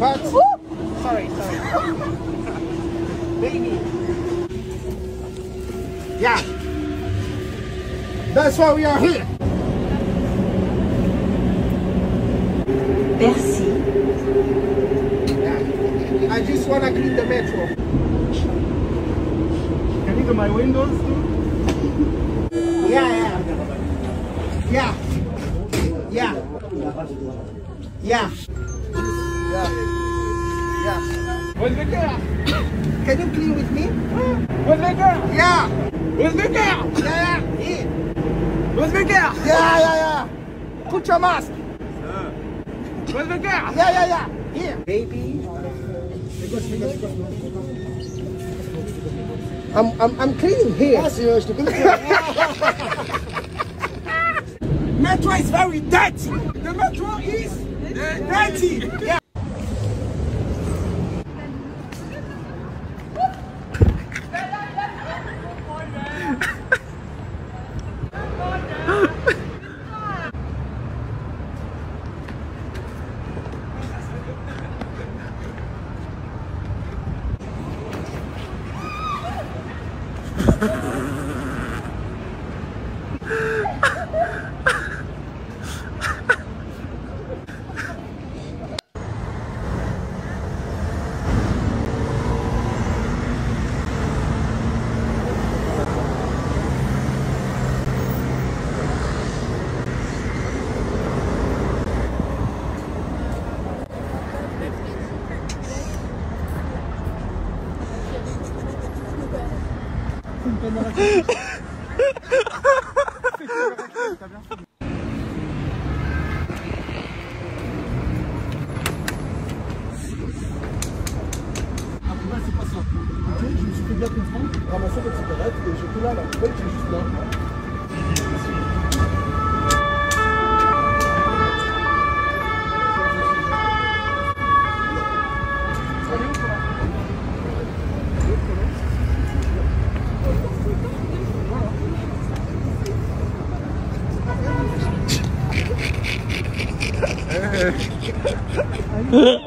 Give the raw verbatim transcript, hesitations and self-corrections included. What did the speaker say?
But sorry, sorry. Baby. Yeah. That's why we are here. Merci. Yeah. I just wanna clean the metro. Can you do my windows too? Yeah, yeah. Yeah. Yeah. Yeah. Yeah. Yeah. Boris Becker! Can you clean with me? Boris Becker! Yeah. Boris Becker! Yeah, yeah. Here. Boris Becker! Yeah, yeah, yeah. Put your mask. Boris Becker! Yeah, yeah, yeah. Here. Baby. I'm, I'm, I'm cleaning here. Metro is very dirty. The metro is dirty. Yeah. Je me suis fait bien comprendre, ramasser votre cigarette et j'étais là, la poubelle qui est juste là. Hey.